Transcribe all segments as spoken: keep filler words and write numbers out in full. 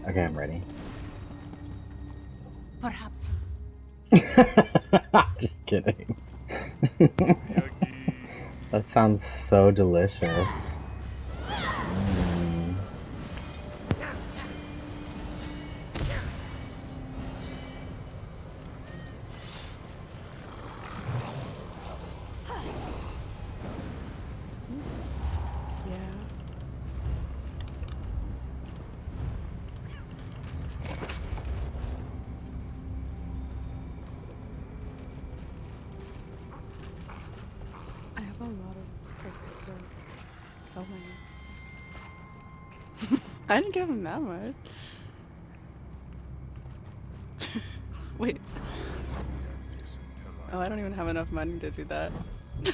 Okay, I'm ready. Perhaps. Just kidding. That sounds so delicious. Mm. I have a lot of perfect work. Oh my. I didn't give him that much. Wait. Oh, I don't even have enough money to do that. Did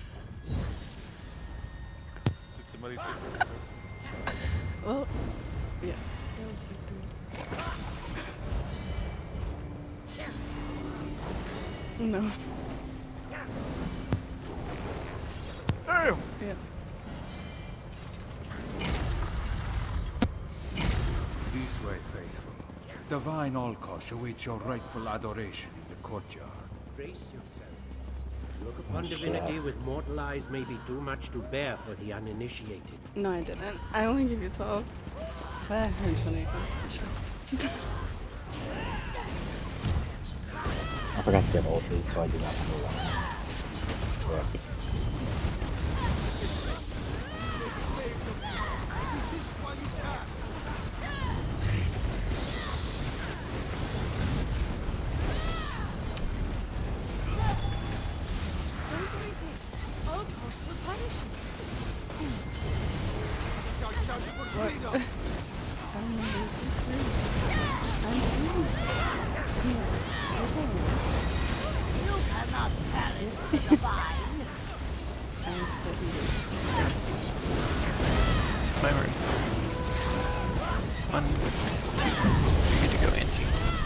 somebody say Well, yeah. No. Damn! Yeah. This way, faithful. Divine Olkosh awaits your rightful adoration in the courtyard. Brace yourselves. Look upon divinity with mortal eyes may be too much to bear for the uninitiated. No, I didn't. I only give you twelve. But I heard twenty. Sure. I forgot to get ultras, so I do not have to run. Rip. My word. One, two, you're good to go, Auntie.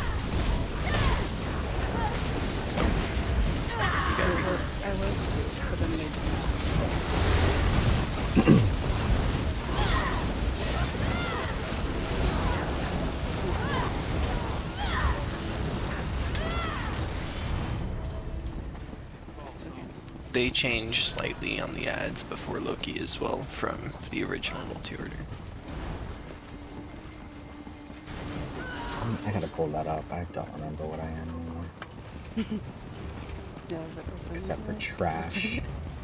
You got it. I was, but then they They changed slightly on the ads before Loki as well from the original multi-order. I gotta pull that up. I don't remember what I am anymore. yeah, but Except for trash.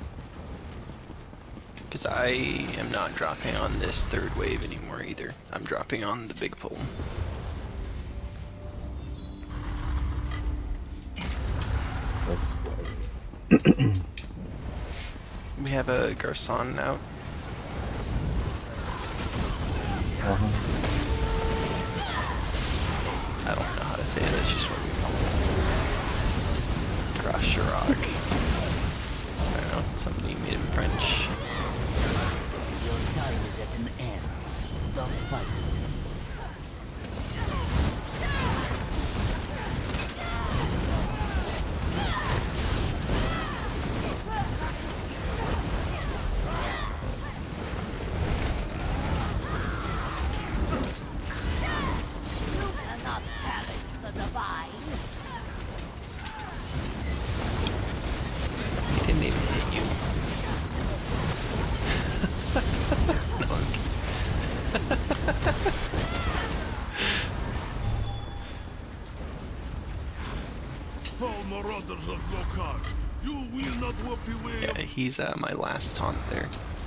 Because I am not dropping on this third wave anymore either. I'm dropping on the big pull. We have a Garcon out. Uh-huh. I don't know how to say it, that's just what we call it. Cross Chirac. I don't know, somebody made it in French. Your time is at an end. Don't fight. He didn't even hit you. No, I'm kidding. Foul marauders of Lokar, you will not walk the way Yeah, he's uh, my last taunt there.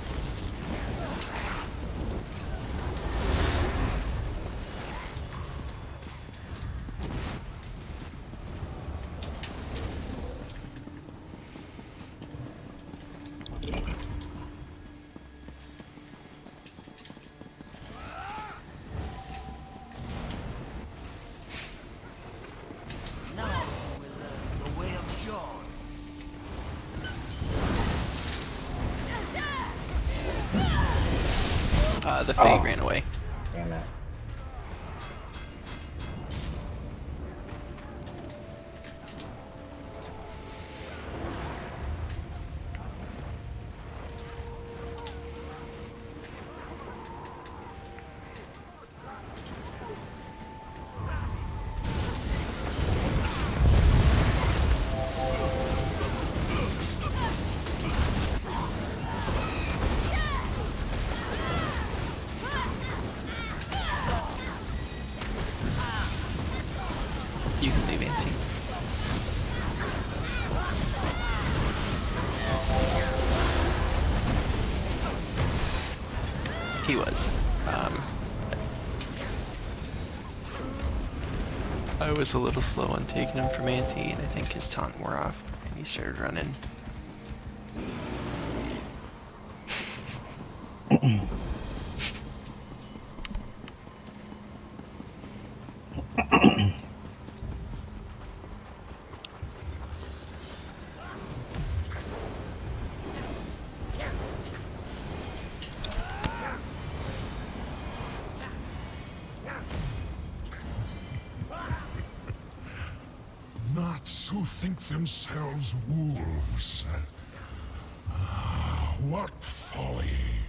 Now we will learn the way of John. Uh, the Fate Oh. ran away. Damn it. he was. Um, I was a little slow on taking him from Auntie, and I think his taunt wore off, and he started running. Knots who think themselves wolves. Ah, what folly.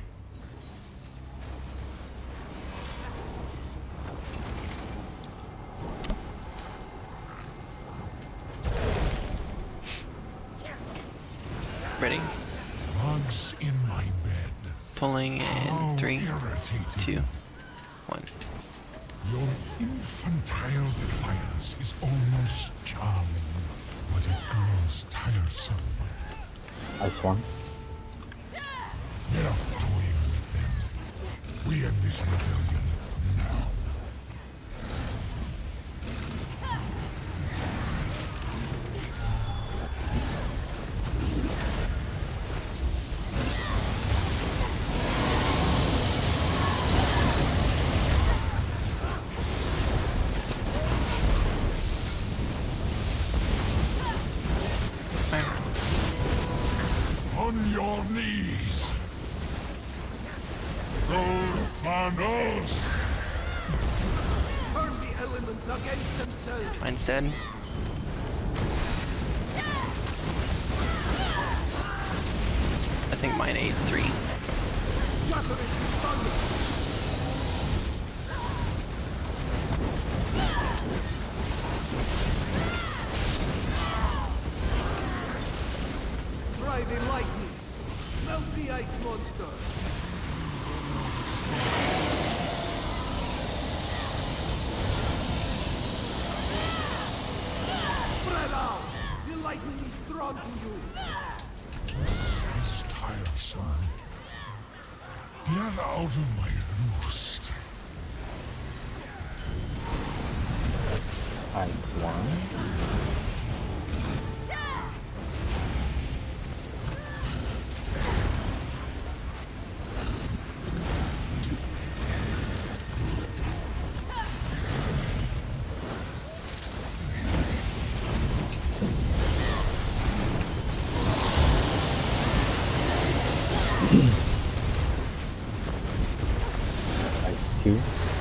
Ready? Bugs in my bed. Pulling How in three, irritating. two, one. Your infantile defiance is almost charming, but it grows tiresome. Ice one. Get up, toying with them. We end this rebellion now. On your knees. Gold bundles. Turn the elements against themselves. Mine's dead. I think mine ate three. Shatter it with thunder. Try the lightning. Melt the ice monster. Spread out. The lightning is drawn to you. This is tiresome. Get out of my roost. Ice one. Ice two.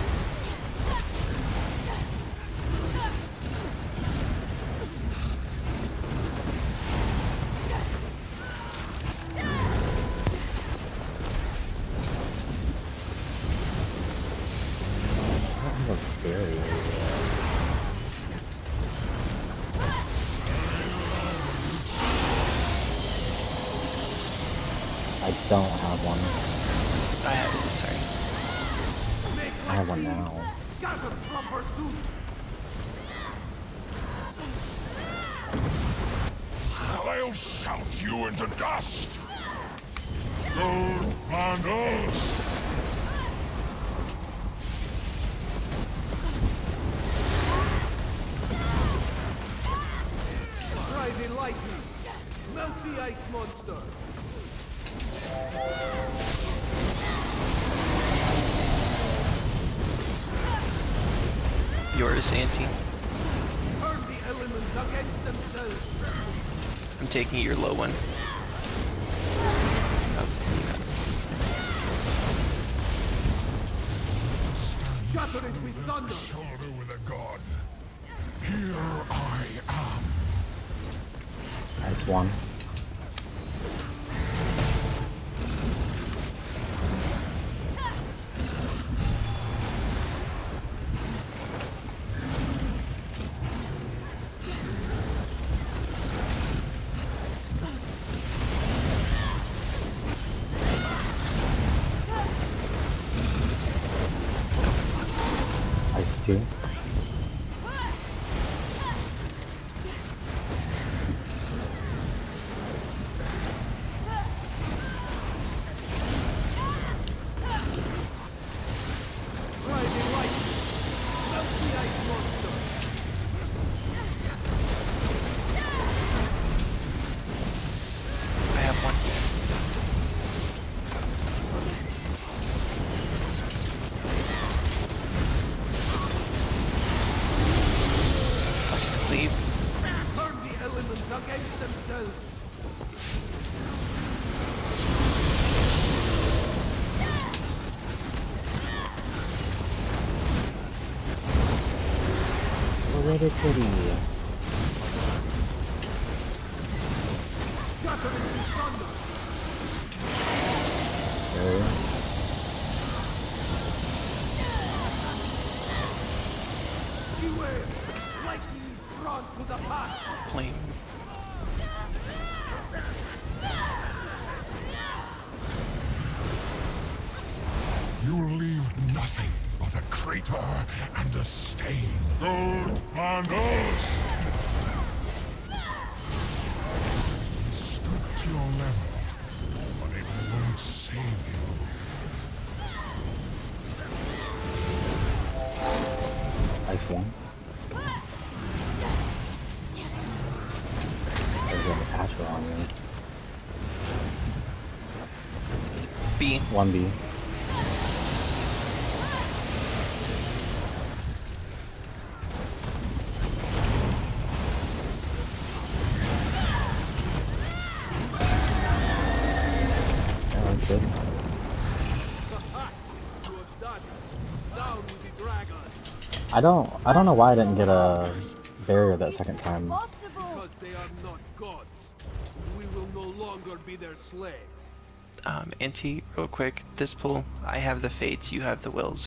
That looks scary. I don't have one. I have it, sorry. I have one now. Gather from pursuit. I'll shout you into dust. Gold bundles. Try the lightning. Melt the ice monster. Yours, Auntie. Turn the elements against themselves. I'm taking your low one. Oh, Shatter it with thunder. Shoulder with a god. Here I am. Ice one. Ice two. Hereditary. Okay. Flame. You leave nothing but a crater and a stain. Gold Pandos! Stoop to your level, but it won't save you. Nice one. There's an Asher on me. B. one B. Yeah, that's good. I don't I don't know why I didn't get a barrier that second time. Because they are not gods. We will no longer be their slaves. Um, Auntie, real quick, this pull, I have the fates, you have the wills.